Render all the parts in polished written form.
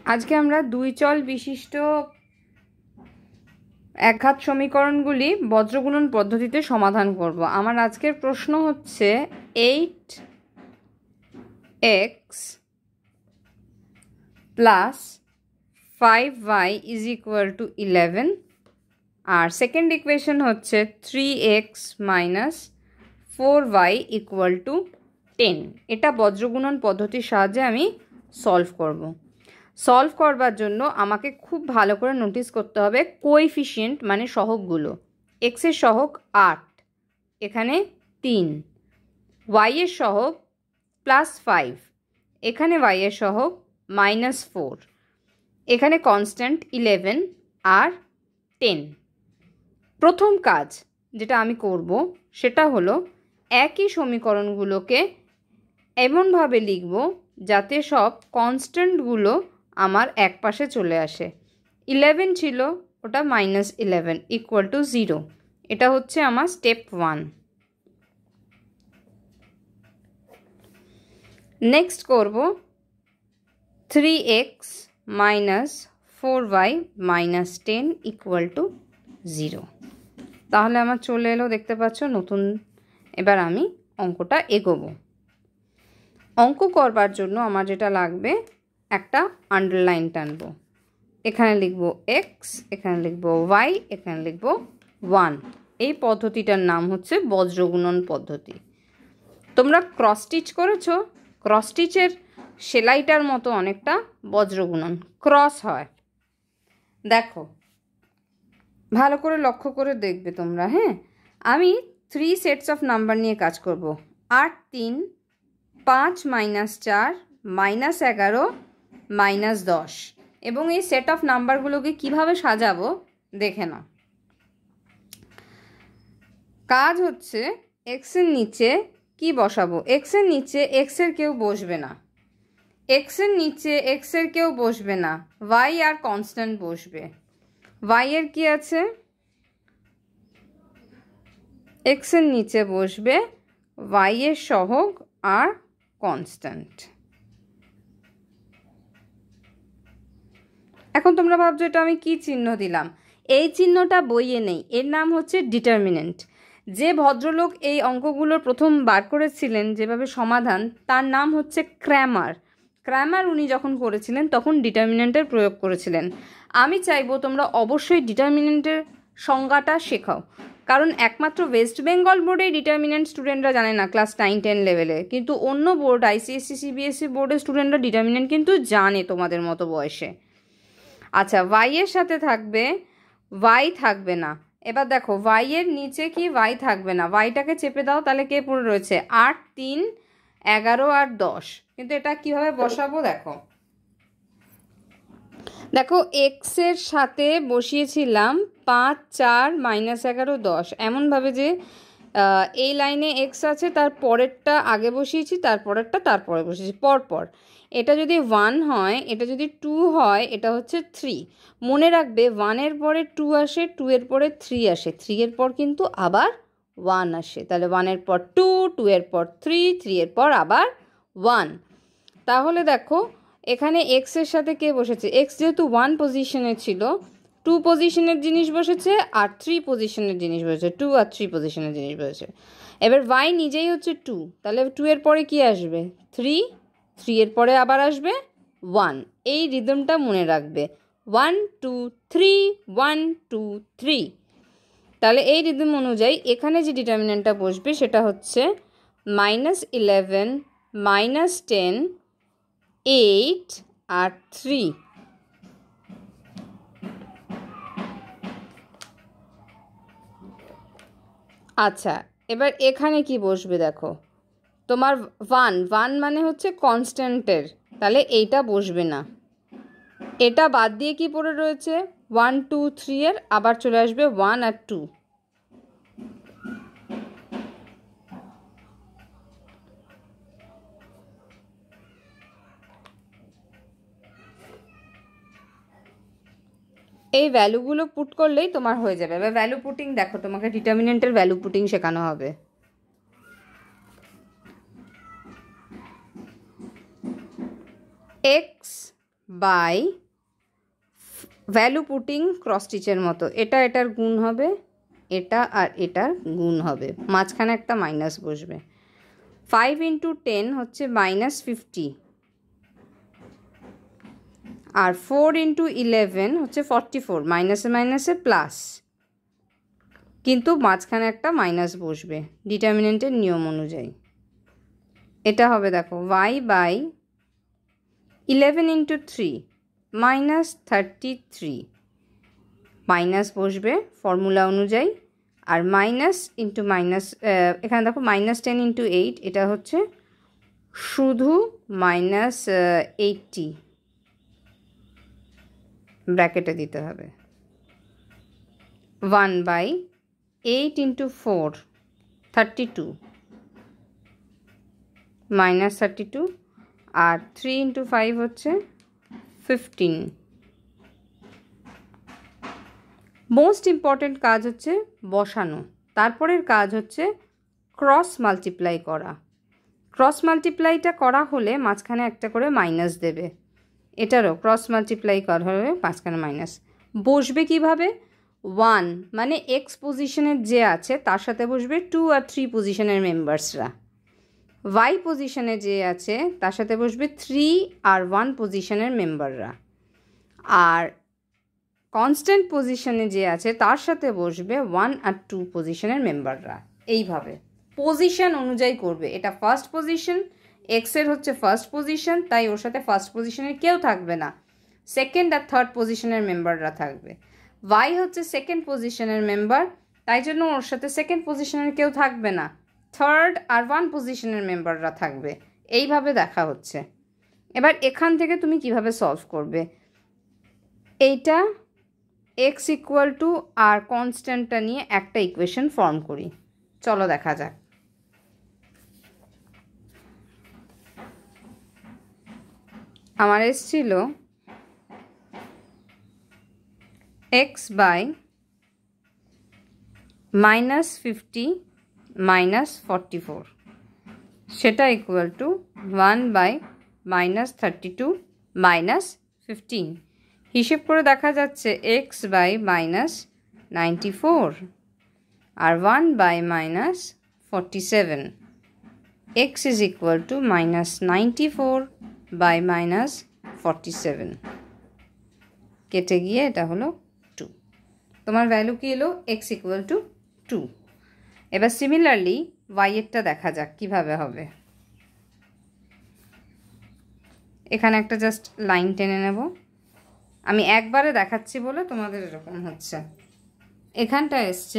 আজকে আমরা দুই চল বিশিষ্ট একঘাত সমীকরণগুলি বজ্রগুণন পদ্ধতিতে সমাধান করব। আমার আজকের প্রশ্ন হচ্ছে 8x plus 5y is equal to 11 আর সেকেন্ড ইকুয়েশন হচ্ছে 3x minus 4y equal to 10। এটা বজ্রগুণন পদ্ধতির সাহায্যে আমি সলভ করব। সলভ করবার জন্য আমাকে খুব ভালো করে নোটিস করতে হবে কোএফিশিয়েন্ট মানে সহগগুলো। এক্সের সহগ 8, এখানে 3, ওয়াইয়ের সহগ +5, এখানে ওয়াইয়ের সহগ -4, এখানে কনস্ট্যান্ট 11 আর 10। প্রথম কাজ যেটা আমি করব সেটা হলো একই সমীকরণগুলোকে এমনভাবে লিখব যাতে সব কনস্ট্যান্টগুলো আমার এক পাশে চলে আসে। 11 ছিল, ওটা -11 ইকুয়াল টু 0। এটা হচ্ছে আমার স্টেপ 1। নেক্সট করব 3x minus 4y minus 10 equal to 0। তাহলে আমার চলে এলো, দেখতে পাচ্ছ নতুন। এবার আমি অঙ্কটা এগোবো। অঙ্ক করবার জন্য আমার যেটা লাগবে, একটা আন্ডারলাইন টানবো। এখানে লিখব x, এখানে লিখব y, এখানে লিখব 1। এই পদ্ধতিটার নাম হচ্ছে বজ্রগুণন পদ্ধতি। তোমরা ক্রস স্টিচ করেছো? ক্রস স্টিচের সেলাইটার মতো অনেকটা বজ্রগুণন, ক্রস হয়। দেখো ভালো করে লক্ষ্য করে দেখবে তোমরা। হ্যাঁ, আমি 3 সেটস অফ নাম্বার নিয়ে কাজ করব। 8, 3, 5 - 4 -11 -10। এবং এই সেট অফ নাম্বারগুলোকে কিভাবে সাজাবো দেখে নাও। কাজ হচ্ছে এক্সের নিচে কি বসাবো? এক্সের নিচে এক্সের কেউ বসবে না, এক্সের নিচে এক্সের কেউ বসবে না, ওয়াই আর কনস্ট্যান্ট বসবে। ওয়াই এর কি আছে? এক্সের নিচে বসবে ওয়াই এর সহগ আর কনস্ট্যান্ট। এখন তোমরা ভাবছো এটা আমি কি চিহ্ন দিলাম? এই চিহ্নটা বইয়ে নেই, এর নাম হচ্ছে ডিটারমিনেন্ট। যে ভদ্রলোক এই অঙ্কগুলোর প্রথম বার করেছিলেন যেভাবে সমাধান, তার নাম হচ্ছে ক্র্যামার। ক্র্যামার উনি যখন করেছিলেন তখন ডিটারমিনেন্টের প্রয়োগ করেছিলেন। আমি চাইবো তোমরা অবশ্যই ডিটারমিনেন্টের সংজ্ঞাটা শেখাও, কারণ একমাত্র ওয়েস্ট বেঙ্গল বোর্ডে ডিটারমিনেন্ট স্টুডেন্টরা জানে না, ক্লাস 9, 10 লেভেলে। কিন্তু অন্য বোর্ড আইসিএসসি, সিবিএসসি বোর্ডের স্টুডেন্টরা ডিটারমিনেন্ট কিন্তু জানে তোমাদের মতো বয়সে। আচ্ছা, ওয়াই এর সাথে থাকবে, ওয়াই থাকবে না। এবার দেখো ওয়াই এর নিচে কি ওয়াই থাকবে না, ওয়াইটাকে চেপে দাও, তাহলে কে পড়ে রয়েছে? 8, 3, 11 আর 10। কিন্তু এটা কিভাবে বসাবো দেখো। দেখো এক্সের সাথে বসিয়েছিলাম 5, 4 -11 10, এমনভাবে যে এই লাইনে এক্স আছে, তার পরেরটা আগে বসিয়েছি, তারপরেরটা তারপরে বসিয়েছি পরপর। এটা যদি 1 হয়, এটা যদি 2 হয়, এটা হচ্ছে 3। মনে রাখবে 1 এর পরে 2 আসে, 2 এর পরে 3 আসে, 3 এর পর কিন্তু আবার 1 আসে। তাহলে 1 এর পর 2, 2 এর পর 3, 3 এর পর আবার 1। তাহলে দেখো এখানে এক্সের সাথে কে বসেছে? এক্স যেহেতু 1 পজিশনে ছিল, 2 পজিশনের জিনিস বসেছে আর 3 পজিশনের জিনিস বসেছে, 2 আর 3 পজিশনের জিনিস বসেছে। এবার y নিজেই হচ্ছে 2, তাহলে 2 এর পরে কি আসবে? 3, 3 এর পরে আবার আসবে 1। এই রিদমটা মনে রাখবে, 1 2 3, 1 2 3। তাহলে এই রিদম অনুযায়ী এখানে যে ডিটারমিনেন্টটা বসবে সেটা হচ্ছে -11 -10 8 আর 3। আচ্ছা, এবার এখানে কি বসবে দেখো, তোমার 1 মানে হচ্ছে কনস্ট্যান্টের, তাহলে এইটা বসবে না। এটা বাদ দিয়ে কি পড়ে রয়েছে? 1 2 3 এর আবার চলে আসবে 1 আর 2। এই ভ্যালুগুলো পুট করলেই তোমার হয়ে যাবে। এবার ভ্যালু পুটিং দেখো, তোমাকে ডিটারমিনেন্টের ভ্যালু পুটিং শেখানো হবে। x by value putting cross স্টিচের মতো, এটা এটার গুণ হবে, এটা আর এটার গুণ হবে, মাঝখানে একটা মাইনাস বসবে। 5 × 10 হচ্ছে -50, আর 4 × 11 হচ্ছে 44, মাইনাসে মাইনাসে প্লাস, কিন্তু মাঝখানে একটা মাইনাস বসবে ডিটারমিনেন্টের নিয়ম অনুযায়ী। এটা হবে দেখো y/11 × 3 -33, মাইনাস বসবে ফর্মুলা অনুযায়ী, আর মাইনাস ইন্টু মাইনাস, এখানে দেখো -10 × 8, এটা হচ্ছে শুধু -80 ব্র্যাকেটে দিতে হবে। 1/8 × 4 32 -32, আর 3 × 5 হচ্ছে 15। মোস্ট ইম্পর্ট্যান্ট কাজ হচ্ছে বসানো, তারপরের কাজ হচ্ছে ক্রস মাল্টিপ্লাই করা। ক্রস মাল্টিপ্লাইটা করা হলে মাঝখানে একটা করে মাইনাস দেবে, এটারও ক্রস মাল্টিপ্লাই করা হলে মাঝখানে মাইনাস বসবে। কিভাবে? 1 মানে এক্স পজিশনের যে আছে তার সাথে বসবে 2 আর 3 পজিশনের মেম্বার্সরা, ওয়াই পজিশনে যে আছে তার সাথে বসবে 3 আর 1 পজিশনের মেম্বাররা, আর কনস্ট্যান্ট পজিশনে যে আছে তার সাথে বসবে 1 আর 2 পজিশনের মেম্বাররা। এইভাবে পজিশন অনুযায়ী করবে। এটা ফার্স্ট পজিশন, এক্সের হচ্ছে ফার্স্ট পজিশন, তাই ওর সাথে ফার্স্ট পজিশনের কেউ থাকবে না, সেকেন্ড আর থার্ড পজিশনের মেম্বাররা থাকবে। ওয়াই হচ্ছে সেকেন্ড পজিশনের মেম্বার, তাই জন্য ওর সাথে সেকেন্ড পজিশনের কেউ থাকবে না, থার্ড আর 1 পজিশনের মেম্বাররা থাকবে। এইভাবে দেখা হচ্ছে। এবার এখান থেকে তুমি কিভাবে সলভ করবে, এইটা x = আর কনস্ট্যান্টটা নিয়ে একটা ইকুয়েশন ফর্ম করি, চলো দেখা যাক। আমার এসছিল x/-50 - 44, সেটা ইকুয়াল টু 1/-32 - 15। হিসেব করে দেখা যাচ্ছে x/-94 R 1/-47, x is equal to -94/-47, কেটে গিয়ে এটা হলো 2। তোমার ভ্যালু কি এলো? x = 2। এবার সিমিলারলি y এরটা দেখা যাক কিভাবে হবে। এখানে একটা জাস্ট লাইন টেনে নেব, আমি একবারে দেখাচ্ছি বলে তোমাদের এরকম হচ্ছে। এখানটা এসছে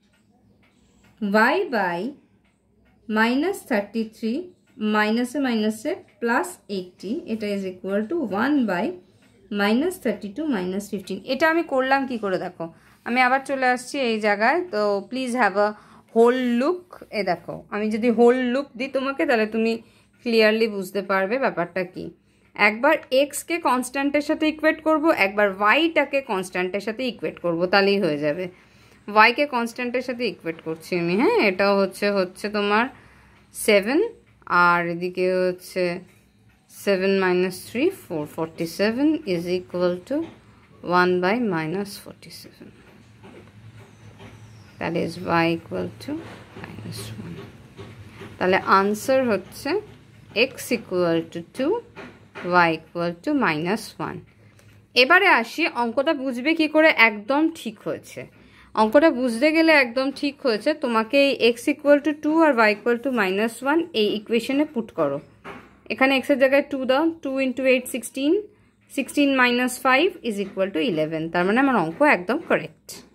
y/-33 মাইনাসে মাইনাসে +80, এটা ইজ ইকুয়াল টু 1/-32 - 15। এটা আমি করলাম কি করে দেখো, আমি আবার চলে আসছি এই জায়গায়, তো please have a whole look. এ দেখো, আমি যদি হোল লুক দিই তোমাকে, তাহলে তুমি ক্লিয়ারলি বুঝতে পারবে ব্যাপারটা কি। একবার এক্সকে কনস্ট্যান্টের সাথে ইকুয়েট করব, একবার ওয়াইটাকে কনস্ট্যান্টের সাথে ইকুয়েট করব, তাহলেই হয়ে যাবে। ওয়াইকে কনস্ট্যান্টের সাথে ইকুয়েট করছি আমি, হ্যাঁ, এটাও হচ্ছে তোমার 7, আর এদিকে হচ্ছে 7 - 3 4 47 is equal to 1/-47, that is y equal to -1। তাহলে আনসার হচ্ছে x equal to 2, y equal to -1। এবারে আসি, অঙ্কটা বুঝবে কি করে একদম ঠিক হয়েছে। অঙ্কটা বুঝতে গেলে একদম ঠিক হয়েছে, তোমাকে এই x equal to 2 R y equal to -1 এই ইকুয়েশনে পুট করো। এখানে x এর জায়গায় 2 দাও, 2 × 8 16, 16 - 5 ইজ ইকুয়াল টু 11। তার মানে আমার অঙ্ক একদম কারেক্ট।